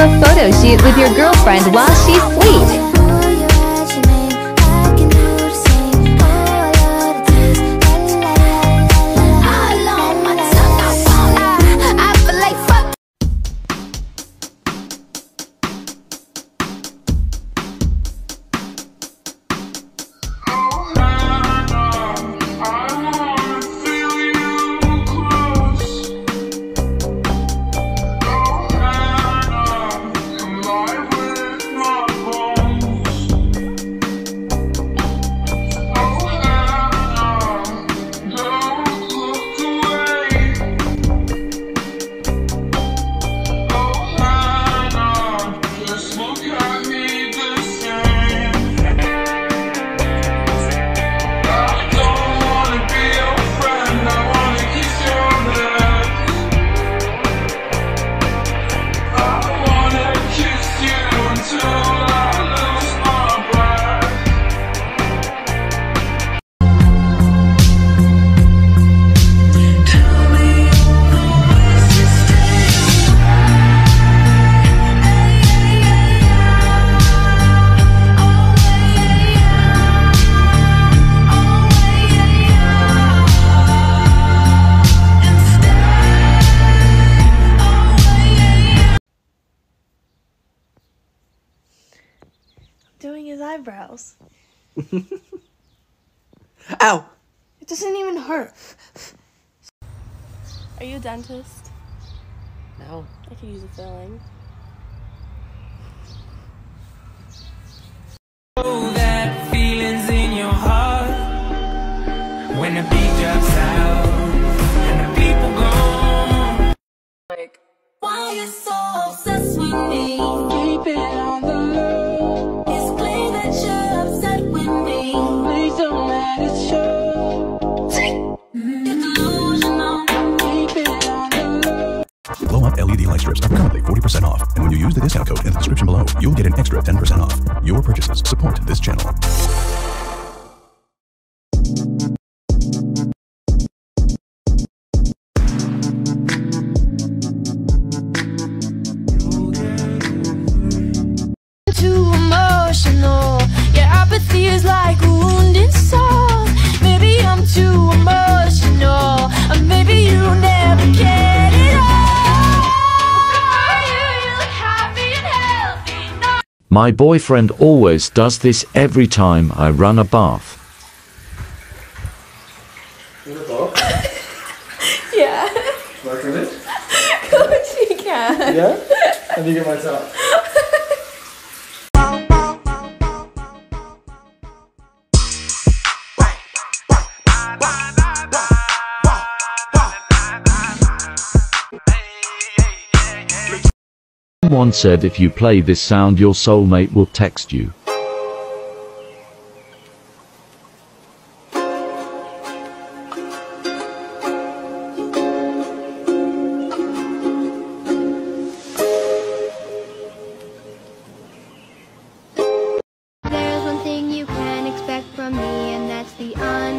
a photo shoot with your girlfriend while she's asleep. Doing his eyebrows. Ow! It doesn't even hurt. Are you a dentist? No. I could use a filling. Oh, that feeling's in your heart when the beat drops out and the people gone. Like, why you so obsessed with me? Keep it on the low. Glow Up LED light strips are currently 40% off, and when you use the discount code in the description below, you'll get an extra 10% off. Your purchases support this channel. Too emotional. Your apathy is like a wounded soul. Maybe I'm too emotional, or maybe you never cared at all. You look happy and healthy. No. My boyfriend always does this every time I run a bath. yeah. Work with it? Of course you can. Yeah? Let me get myself. Someone said if you play this sound your soulmate will text you. There's one thing you can expect from me, and that's the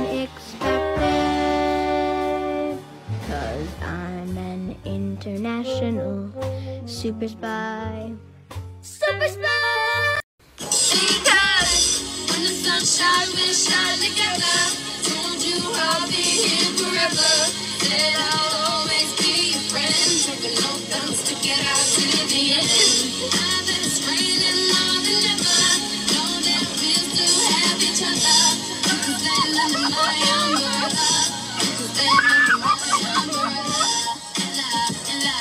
unexpected. 'Cause I'm an international super spy. Super spy! Because when the sun shines, we shine together. Told you I'll be here forever. Said I'll always be your friend. Took a no thumbs to get out to the end. Now that it's raining more than ever, know that we still have each other. You can stand under my umbrella. You can stand under my umbrella. Ella,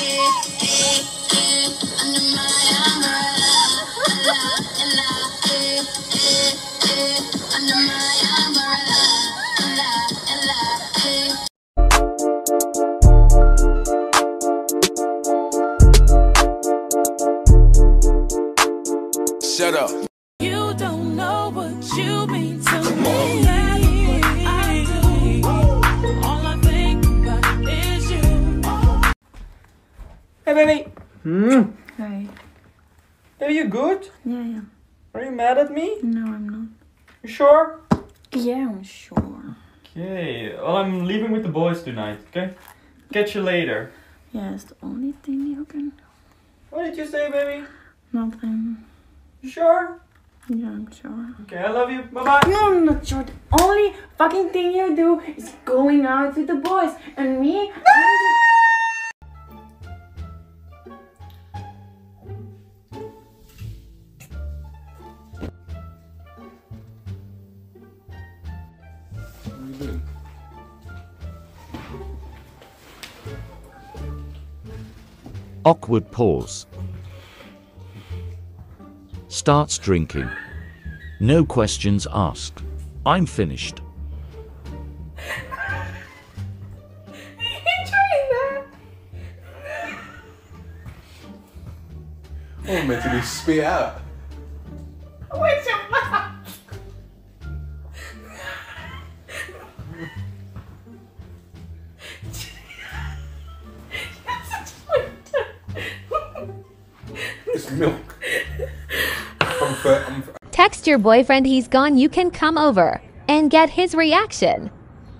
under my umbrella. Ella, under my umbrella. Ella, Shut up. you don't know what you mean to me. I do. All I think about is you. Hey, baby. Hi. Are you good? Yeah. Are you mad at me? No, I'm not. You sure? Yeah, I'm sure. Okay. Well, I'm leaving with the boys tonight, okay? Catch you later. Yeah, it's the only thing you can do. What did you say, baby? Nothing. You sure? Yeah, I'm sure. Okay, I love you. Bye-bye. No, I'm not sure. The only fucking thing you do is going out with the boys. And me, Awkward pause. Starts drinking. No questions asked. I'm finished. Oh, meant to be spit out. What's your mouth? It's milk. Text your boyfriend he's gone, you can come over and get his reaction.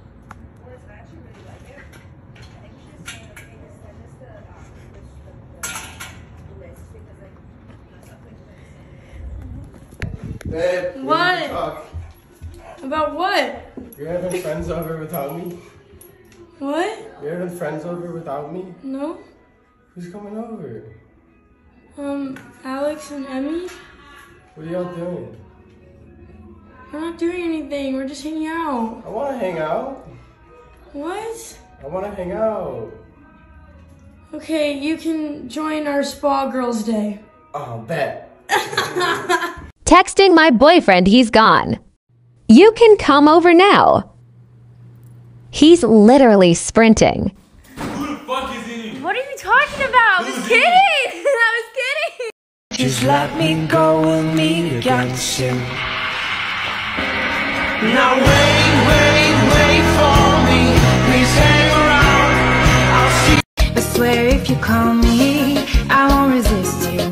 Babe, What? talk. About what? You're having friends over without me? What? You're having friends over without me? No? Who's coming over? Alex and Emmy? What are y'all doing? We're not doing anything. We're just hanging out. I want to hang out. What? I want to hang out. Okay, you can join our Spa Girls Day. Oh, bet. Texting my boyfriend he's gone. You can come over now. He's literally sprinting. Who the fuck is in here? What are you talking about? I was kidding. I was kidding. Just let me go with me against you. Now wait for me. Please hang around. I'll see. I swear if you call me, I won't resist you.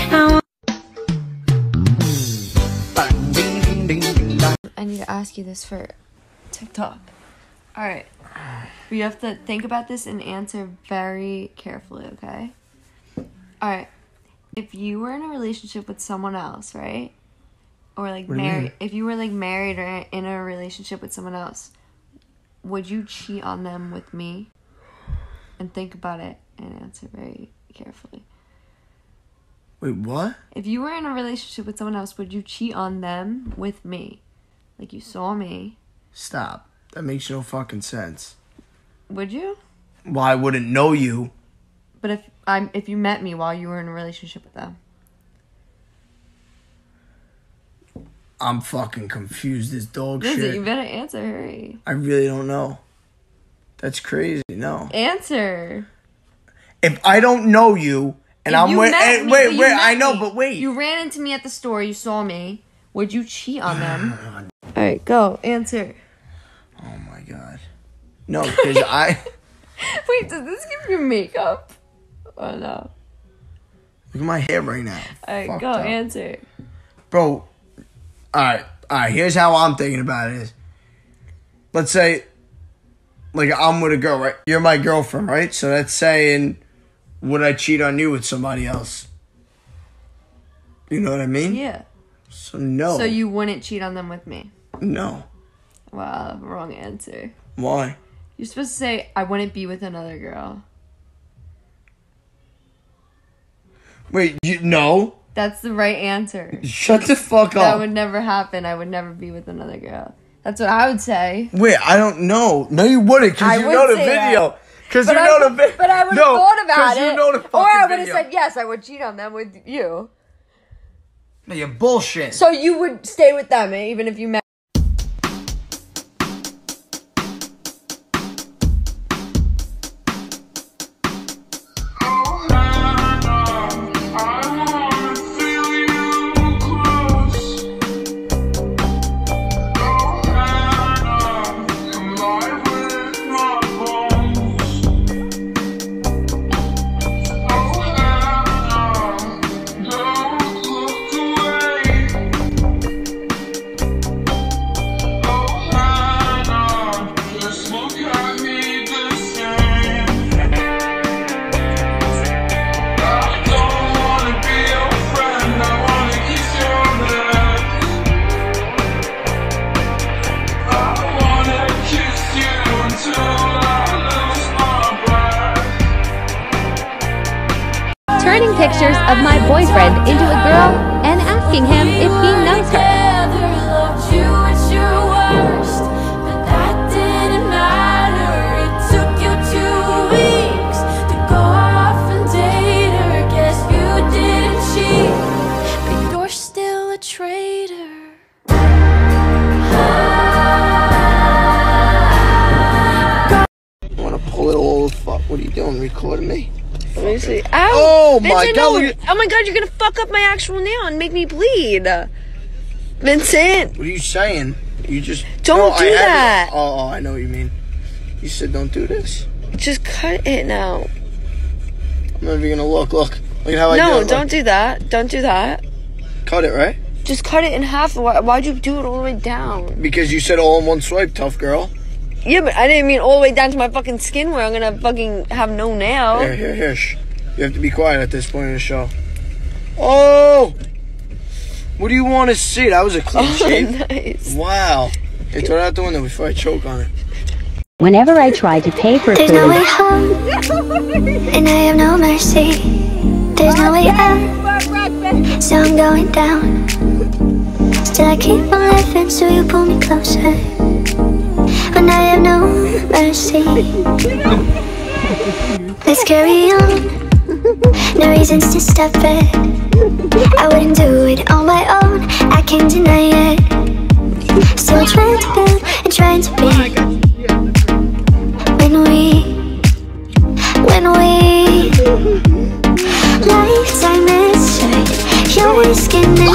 I need to ask you this for TikTok. Alright. You have to think about this and answer very carefully, okay? Alright. If you were in a relationship with someone else, right? Or like married, if you were like married or in a relationship with someone else, would you cheat on them with me? And think about it and answer very carefully. Wait, what? If you were in a relationship with someone else, would you cheat on them with me? Like you saw me. Stop. That makes no fucking sense. Would you? Well, I wouldn't know you. But if you met me while you were in a relationship with them. I'm fucking confused as dog Listen, shit. you better answer, hurry. I really don't know. That's crazy. No. Answer. If I don't know you and I'm with, wait, I know, but wait. You ran into me at the store. You saw me. Would you cheat on them? All right, go answer. Oh my god. No, because I. Wait, does this give you makeup? Oh no. Look at my hair right now. All right, Fucked go up. answer. Bro. All right. Here's how I'm thinking about it. Let's say, like, I'm with a girl, right? You're my girlfriend, right? So that's saying, would I cheat on you with somebody else? You know what I mean? Yeah. So no. So you wouldn't cheat on them with me? No. Wow, wrong answer. Why? You're supposed to say, I wouldn't be with another girl. Wait, no? That's the right answer. Shut the fuck up. That would never happen. I would never be with another girl. That's what I would say. Wait, I don't know. No, you wouldn't, because you would know the say that. video. Because you know the video. But I would have thought about it. You know the fucking or I would have video. said, yes, I would cheat on them with you. No, you're bullshit. So you would stay with them even if you met. boyfriend into a girl and asking him if he knows her. What are you doing? Recording me? Let me see. Ow! Oh my Vincent, god! no. Oh my god, you're gonna fuck up my actual nail and make me bleed. Vincent! What are you saying? You just... Don't do that! Oh, I know what you mean. You said don't do this. Just cut it now. I'm not even gonna look. Look at how I do it. No, don't do that. Don't do that. Cut it, right? Just cut it in half. Why'd you do it all the way down? Because you said all in one swipe, tough girl. Yeah, but I didn't mean all the way down to my fucking skin where I'm gonna fucking have no nail. Here. Shh. You have to be quiet at this point in the show. Oh! What do you want to see? That was a clean shave. Nice. Wow. Hey, throw it out the window before I choke on it. Whenever I try to pay for There's food... no way home, and I have no mercy. There's no way out, so I'm going down. Still I keep on living, so you pull me closer. When I have no mercy. Let's carry on. No reasons to stop it. I wouldn't do it on my own. I can't deny it. Still trying to build and trying to be. When we lifetime is short, your skin